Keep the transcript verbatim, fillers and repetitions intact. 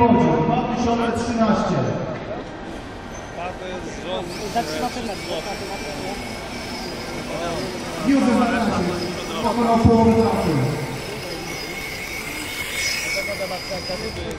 Łodzi dwa tysiące trzynaście. Józef Zagraniczy pokonał połowę trafił.